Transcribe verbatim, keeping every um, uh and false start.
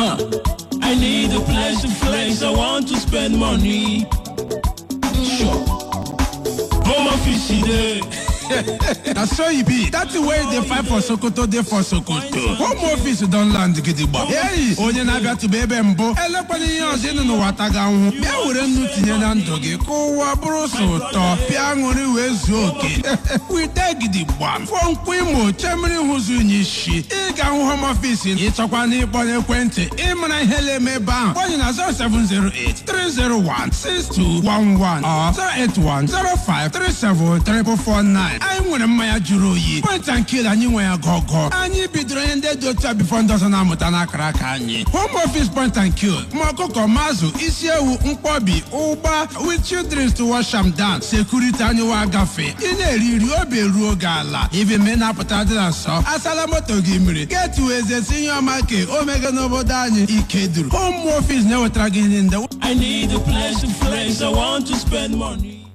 Huh. I need a place to flex. I want to spend money. Sure. Home office today. That's so you be. That's the way they fight for Sokoto, they for Sokoto. Home office don't land gidigba. Hey, onye na-abịa tụba ebe mbụ. Elekwana ihe ọzọ ịnụ n'ụwa taga nwụ. Bịa were nnu tinye na ndụ gị ka ụwa bụrụ sọ ụtọ. Bịa ṅụrị wee zuo oke. Wite gidigba. Fụọ nkwụ imo chemiri hụzụ unyi isi. Ị ga-ahụ home office ịchọkwa n'ịkpọ n'ekwentị. Ịmara ihe na-eme ebe ahụ. Kpọnye na zero seven zero eight three zero one six two one one or zero eight one zero five three seven three four nine. Anyị nwere mmanya juru oyi. Point and kill anyị nwe ya gọgọ. Anyị bidoro ihe ndị dị otu a bifo ndị ọzọ na-amụta n'akara aka anyị. Home office point and kill. Ma ọkụkọ, mazụ, isi ewu, mkpọbi, ụgba, with children to wash them down. Security anyị wa agafe. Ị na-eri nri obi eruo gị ala. Ibe me na-apụta dị na nsọ. Asala moto gị mmiri. Getu eze si ihe ọma ke omega n'obodo anyị ike duru. Home office na-ewetara gị ndị. I need a place to flex. I want to spend money.